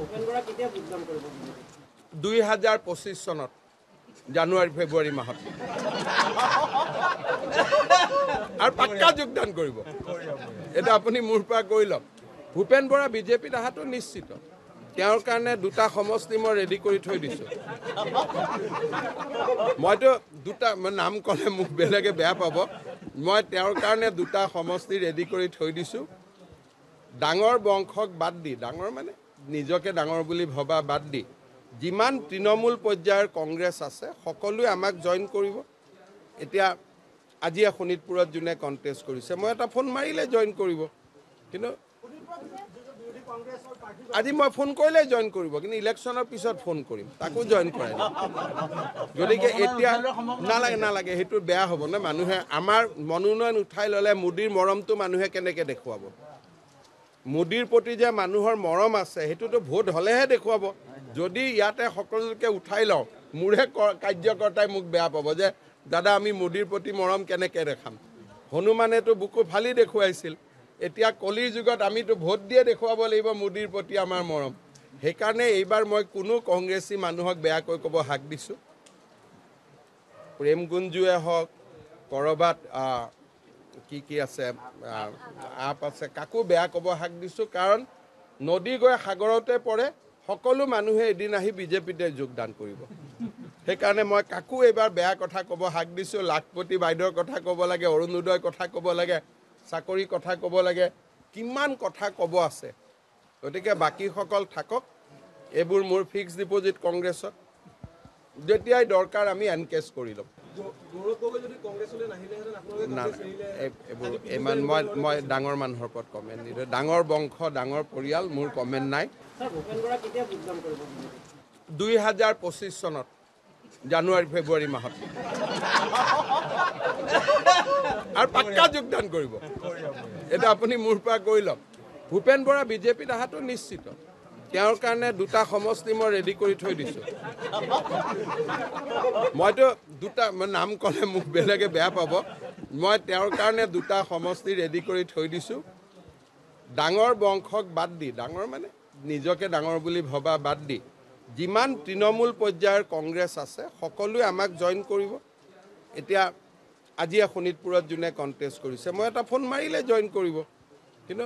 ভূপেন বৰা কেতিয়া যোগদান কৰিব 2025 চনত জানুৱাৰী ফেব্ৰুৱাৰী মাহত আৰু পাক্কা যোগদান কৰিব এটা আপুনি মোৰ পৰা কৈ লওক ভূপেন বৰা বিজেপিত আহাটো নিশ্চিত তেওঁৰ কাৰণে দুটা সমষ্টি মই ৰেডি কৰি থৈ দিছো মইতো দুটা নাম ক'লে মোক বেলেগে বেয়া পাব মই তেওঁৰ কাৰণে দুটা সমষ্টি ৰেডি কৰি থৈ দিছো ডাঙৰ বংশক বাদ দি ডাঙৰ মানে নিজকে ডাঙৰ বুলি ভবা বাদ দি যিমান তৃণমূল পৰ্যায়ৰ কংগ্ৰেছ আছে সকলোৱে আমাক জইন কৰিব এতিয়া আজি শোণিতপুৰত যোনে কণ্টেষ্ট কৰিছে মই এটা ফোন মাৰিলে জইন কৰিব কিন্তু আজি মই ফোন কৰিলে জইন কৰিব কিন্তু ইলেকশ্যনৰ পিছত ফোন কৰিম তাকো জইন কৰাই গতিকে এতিয়া নালাগে সেইটো বেয়া হ'ব না মানুহে আমাৰ মনোনয়ন উঠাই ল'লে মোদীৰ মৰমটো মানুহে কেনেকৈ দেখুৱাব মোদীৰ প্ৰতি যে মানুহৰ মৰম আছে সেইটোতো ভোট হ'লেহে দেখুৱাব যদি ইয়াতে সকলোকে উঠাই লওঁ মোৰে কাৰ্যকৰ্তাই মোক বেয়া পাব যে দাদা আমি মোদীৰ প্ৰতি মৰম কেনেকৈ দেখাম হনুমানেতো বুকু ফালি দেখুৱাইছিল এতিয়া কলিৰ যুগত আমিতো ভোট দিয়ে দেখুৱাব লাগিব মোদীৰ প্ৰতি আমাৰ মৰম সেইকাৰণে এইবাৰ মই কোনো কংগ্ৰেছী মানুহক বেয়াকৈ ক'ব হাক দিছোঁ প্ৰেম গুঞ্জুৱে হওক কৰবাত কি আছে আপ আছে কাকো বেয়া ক'ব হাক দিছোঁ কাৰণ নদী গৈ সাগৰতে পৰে সকলো মানুহে এদিন আহি বিজেপিতে যোগদান কৰিব সেইকাৰণে মই কাকো এইবাৰ বেয়া কথা ক'ব হাক দিছোঁ লাখপতি বাইদেউৰ কথা ক'ব লাগে অৰুণোদয়ৰ কথা ক'ব লাগে চাকৰি কথা ক'ব লাগে কিমান কথা ক'ব আছে গতিকে বাকীসকল থাকক এইবোৰ মোৰ ফিক্স ডিপজিট কংগ্ৰেছত যেতিয়াই দৰকাৰ আমি এনকেজ কৰি ল'ম ইমান মই ডাঙৰ মানুহৰ ওপৰত কমেণ্ট নিদিওঁ ডাঙৰ বংশ ডাঙৰ পৰিয়াল মোৰ কমেণ্ট নাই 2025 চনত জানুৱাৰী ফেব্ৰুৱাৰী মাহত আৰু পাক্কা যোগদান কৰিব এটা আপুনি মোৰ পৰা কৈ লওক ভূপেন বৰা বিজেপিত আহাটো নিশ্চিত তেওঁৰ কাৰণে দুটা সমষ্টি মই ৰেডি কৰি থৈ দিছো মইতো দুটা নাম ক'লে মোক বেলেগে বেয়া পাব মই তেওঁৰ কাৰণে দুটা সমষ্টি ৰেডি কৰি থৈ দিছো ডাঙৰ বংশক বাদ দি ডাঙৰ মানে নিজকে ডাঙৰ বুলি ভবা বাদ দি যিমান তৃণমূল পৰ্যায়ৰ কংগ্ৰেছ আছে সকলোৱে আমাক জইন কৰিব এতিয়া আজি শোণিতপুৰত যোনে কণ্টেষ্ট কৰিছে মই এটা ফোন মাৰিলে জইন কৰিব কিন্তু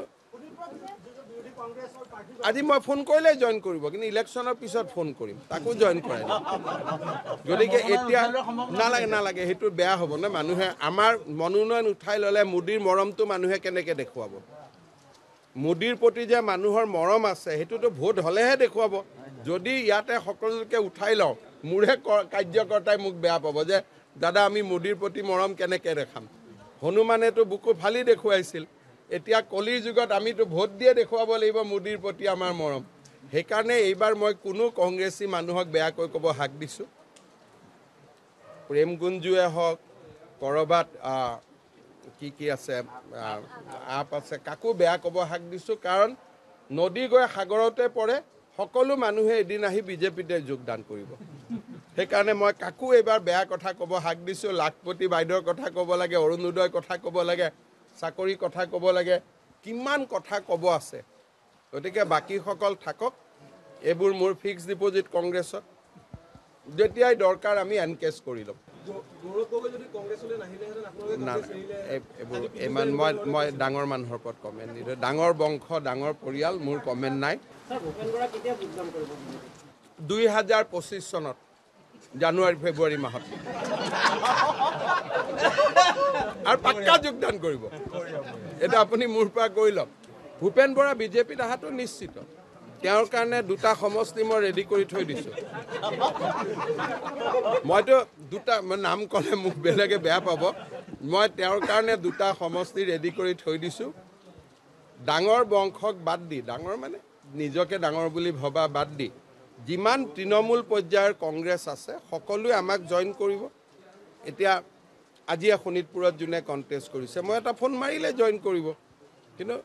আজি মই ফোন কৰিলে জইন কৰিব কিন্তু ইলেকশ্যনৰ পিছত ফোন কৰিম তাকো জইন কৰাই গতিকে এতিয়া নালাগে সেইটো বেয়া হ'ব না মানুহে আমাৰ মনোনয়ন উঠাই ল'লে মোদীৰ মৰমটো মানুহে কেনেকৈ দেখুৱাব মোদীৰ প্ৰতি যে মানুহৰ মৰম আছে সেইটোতো ভোট হ'লেহে দেখুৱাব যদি ইয়াতে সকলোকে উঠাই লওঁ মোৰে কাৰ্যকৰ্তাই মোক বেয়া পাব যে দাদা আমি মোদীৰ প্ৰতি মৰম কেনেকৈ দেখাম হনুমানেতো বুকু ফালি দেখুৱাইছিল এতিয়া কলিৰ যুগত আমিতো ভোট দিয়ে দেখুৱাব লাগিব মোদীৰ প্ৰতি আমাৰ মৰম সেইকাৰণে এইবাৰ মই কোনো কংগ্ৰেছী মানুহক বেয়াকৈ ক'ব হাক দিছোঁ প্ৰেম গুঞ্জুৱে হওক কৰবাত কি আছে আপ আছে কাকো বেয়া ক'ব হাক দিছোঁ কাৰণ নদী গৈ সাগৰতে পৰে সকলো মানুহে এদিন আহি বিজেপিতে যোগদান কৰিব সেইকাৰণে মই কাকো এইবাৰ বেয়া কথা ক'ব হাক দিছোঁ লাখপতি বাইদেউৰ কথা ক'ব লাগে অৰুণোদয়ৰ কথা ক'ব লাগে চাকৰি কথা ক'ব লাগে কিমান কথা ক'ব আছে গতিকে বাকীসকল থাকক এইবোৰ মোৰ ফিক্স ডিপজিট কংগ্ৰেছত যেতিয়াই দৰকাৰ আমি এনকেজ কৰি ল'ম ইমান মই ডাঙৰ মানুহৰ ওপৰত কমেণ্ট নিদিওঁ ডাঙৰ বংশ ডাঙৰ পৰিয়াল মোৰ কমেণ্ট নাই 2025 চনত জানুৱাৰী ফেব্ৰুৱাৰী মাহত আৰু পাক্কা যোগদান কৰিব এটা আপুনি মোৰ পৰা কৈ লওক ভূপেন বৰা বিজেপিত আহাটো নিশ্চিত তেওঁৰ কাৰণে দুটা সমষ্টি মই ৰেডি কৰি থৈ দিছো মইতো দুটা নাম ক'লে মোক বেলেগে বেয়া পাব মই তেওঁৰ কাৰণে দুটা সমষ্টি ৰেডি কৰি থৈ দিছো ডাঙৰ বংশক বাদ দি ডাঙৰ মানে নিজকে ডাঙৰ বুলি ভবা বাদ দি যিমান তৃণমূল পৰ্যায়ৰ কংগ্ৰেছ আছে সকলোৱে আমাক জইন কৰিব এতিয়া আজি শোণিতপুৰত যোনে কণ্টেষ্ট কৰিছে মই এটা ফোন মাৰিলে জইন কৰিব কিন্তু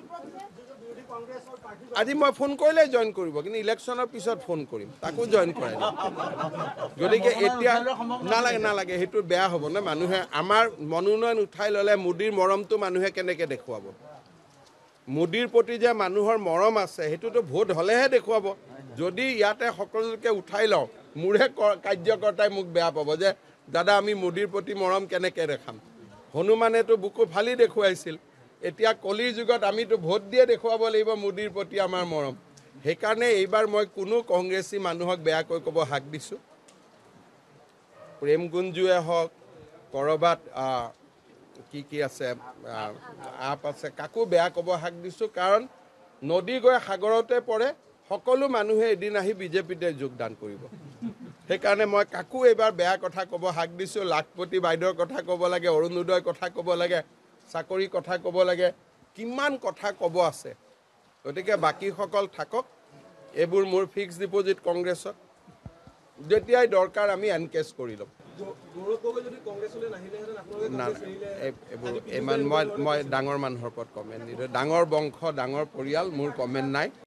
আজি মই ফোন কৰিলে জইন কৰিব কিন্তু ইলেকশ্যনৰ পিছত ফোন কৰিম তাকো জইন কৰাই গতিকে এতিয়া নালাগে সেইটো বেয়া হ'ব না মানুহে আমাৰ মনোনয়ন উঠাই ল'লে মোদীৰ মৰমটো মানুহে কেনেকৈ দেখুৱাব মোদীৰ প্ৰতি যে মানুহৰ মৰম আছে সেইটোতো ভোট হ'লেহে দেখুৱাব যদি ইয়াতে সকলোকে উঠাই লওঁ মোৰে কাৰ্যকৰ্তাই মোক বেয়া পাব যে দাদা আমি মোদীৰ প্ৰতি মৰম কেনেকৈ দেখাম হনুমানেতো বুকু ফালি দেখুৱাইছিল এতিয়া কলিৰ যুগত আমিতো ভোট দিয়ে দেখুৱাব লাগিব মোদীৰ প্ৰতি আমাৰ মৰম সেইকাৰণে এইবাৰ মই কোনো কংগ্ৰেছী মানুহক বেয়াকৈ ক'ব হাক দিছোঁ প্ৰেম গুঞ্জুৱে হওক কৰবাত কি আছে আপ আছে কাকো বেয়া ক'ব হাক দিছোঁ কাৰণ নদী গৈ সাগৰতে পৰে সকলো মানুহে এদিন আহি বিজেপিতে যোগদান কৰিব সেইকাৰণে মই কাকো এইবাৰ বেয়া কথা ক'ব হাক দিছোঁ লাখপতি বাইদেউৰ কথা ক'ব লাগে অৰুণোদয়ৰ কথা ক'ব লাগে চাকৰি কথা ক'ব লাগে কিমান কথা ক'ব আছে গতিকে বাকীসকল থাকক এইবোৰ মোৰ ফিক্স ডিপজিট কংগ্ৰেছত যেতিয়াই দৰকাৰ আমি এনকেজ কৰি ল'ম ইমান মই ডাঙৰ মানুহৰ ওপৰত কমেণ্ট নিদিওঁ ডাঙৰ বংশ ডাঙৰ পৰিয়াল মোৰ কমেণ্ট নাই